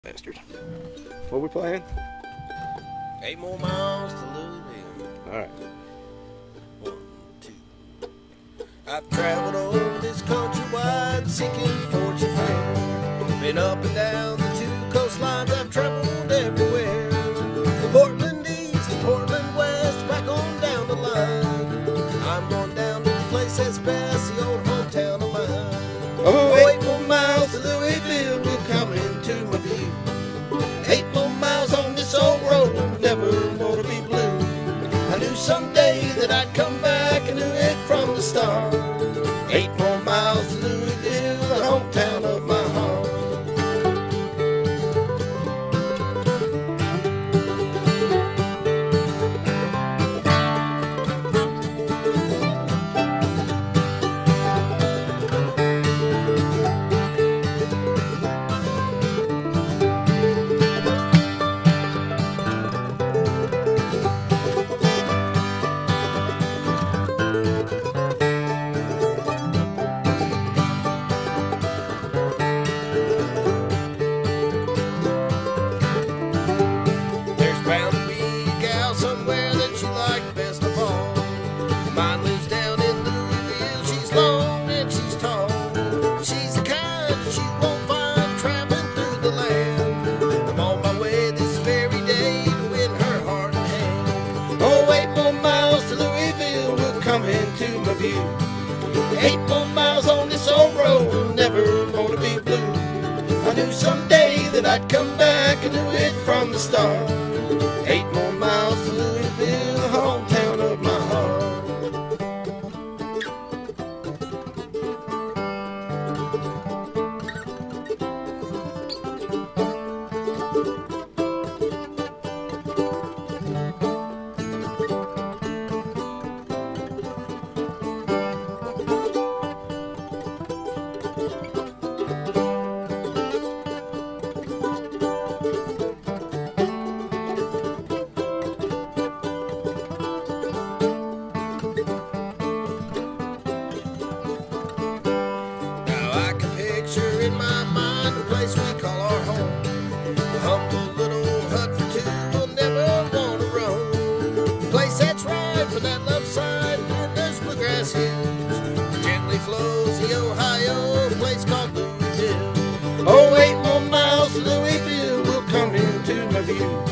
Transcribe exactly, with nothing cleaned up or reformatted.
Bastard. What are we playing? Eight more miles to Louisville. Alright. One, two. I've traveled all this country wide seeking fortune fair. Been up and down the two coastlines, I've traveled everywhere. The Portland East, the Portland West, back on down the line. I'm going down to the place that's best, the old hometown of mine. Oh, Eight more miles to Louisville will come into my view. Eight more miles on this old road, never gonna be blue. I knew someday that I'd come back, I knew it from the start. Eight more miles to Louisville, the hometown of my heart. Bound to be a gal somewhere that you like best of all. Mine lives down in Louisville. She's long and she's tall. She's the kind that you won't find traveling through the land. I'm on my way this very day to win her heart and hand. Oh, eight more miles to Louisville will come into my view. Eight more miles on this old road, never gonna be blue. I knew someday that I'd come back, I knew it from the start. Eight more miles to Louisville, the hometown of my heart. I can picture in my mind the place we call our home. A humble little hut for two we'll never want to roam. A place that's right for that love side when there's bluegrass hills. Gently flows the Ohio, a place called Louisville. Oh, eight more miles to Louisville will come into my view.